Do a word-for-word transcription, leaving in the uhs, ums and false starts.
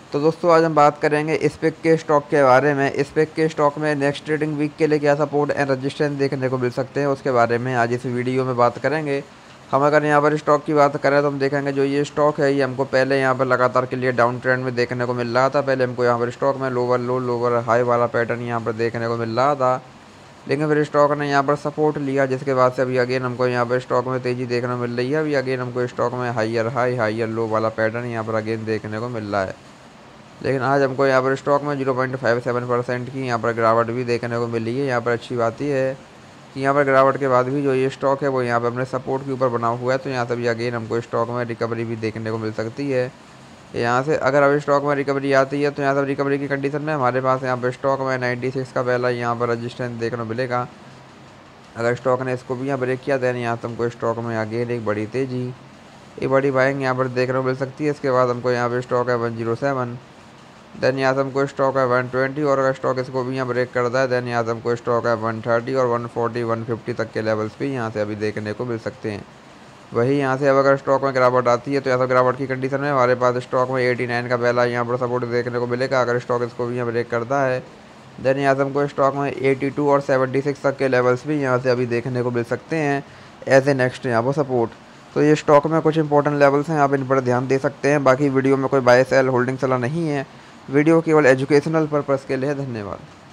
तो दोस्तों आज हम बात करेंगे स्पेक के स्टॉक के बारे में। स्पेक के स्टॉक में नेक्स्ट ट्रेडिंग वीक के लिए क्या सपोर्ट एंड रेजिस्टेंस देखने को मिल सकते हैं, उसके बारे में आज इस वीडियो में बात करेंगे। हम अगर यहाँ पर स्टॉक की बात करें तो हम देखेंगे जो ये स्टॉक है ये हमको पहले यहाँ पर लगातार के लिए डाउन ट्रेंड में देखने को मिल रहा था। पहले हमको यहाँ पर स्टॉक में लोअर लो लोअर हाई वाला पैटर्न यहाँ पर देखने को मिल रहा था, लेकिन फिर स्टॉक ने यहाँ पर सपोर्ट लिया, जिसके बाद से अभी अगेन हमको यहाँ पर स्टॉक में तेज़ी देखने को मिल रही है। अभी अगेन हमको स्टॉक में हाइयर हाई हाइयर लो वाला पैटर्न यहाँ पर अगेन देखने को मिल रहा है। लेकिन आज हमको यहाँ पर स्टॉक में zero point five seven percent की यहाँ पर गिरावट भी देखने को मिली है। यहाँ पर अच्छी बात यह है कि यहाँ पर गिरावट के बाद भी जो ये स्टॉक है वो यहाँ पर अपने सपोर्ट के ऊपर बना हुआ है, तो यहाँ से भी अगेन हमको स्टॉक में रिकवरी भी देखने को मिल सकती है। यहाँ से अगर अब स्टॉक में रिकवरी आती है तो यहाँ से रिकवरी की कंडीशन में हमारे पास यहाँ पर स्टॉक में नाइन्टी सिक्स का पहला यहाँ पर रजिस्टेंस देखने को मिलेगा। अगर स्टॉक ने इसको भी यहाँ ब्रेक किया देन यहाँ से हमको स्टॉक में अगेन एक बड़ी तेज़ी एक बड़ी बाइंग यहाँ पर देखने को मिल सकती है। इसके बाद हमको यहाँ पर स्टॉक है वन जीरो सेवन, देन यहाँ से हमको स्टॉक है वन ट्वेंटी, और अगर स्टॉक इसको भी यहाँ ब्रेक करता है देन यहाँ से हमको स्टॉक है वन थर्टी और वन फोर्टी वन फिफ्टी तक के लेवल्स भी यहाँ से अभी देखने को मिल सकते हैं। वही यहाँ से अब अगर स्टॉक में गिरावट आती है तो यहाँ से गिरावट की कंडीशन में हमारे पास स्टॉक में एटी नाइन का पहला यहाँ पर सपोर्ट देखने को मिलेगा। अगर स्टॉक इसको भी यहाँ ब्रेक करता है देन यहाँ से हमको स्टॉक में एटी टू और सेवेंटी सिक्स तक के लेवल्स भी यहाँ से अभी देखने को मिल सकते हैं एज ए नेक्स्ट यहाँ पर सपोर्ट। तो ये स्टॉक में कुछ इंपॉर्टेंट लेवल्स हैं, आप इन पर ध्यान दे सकते हैं। बाकी वीडियो में कोई बाय सेल होल्डिंग सलाह नहीं है, वीडियो केवल एजुकेशनल पर्पज़ के लिए है। धन्यवाद।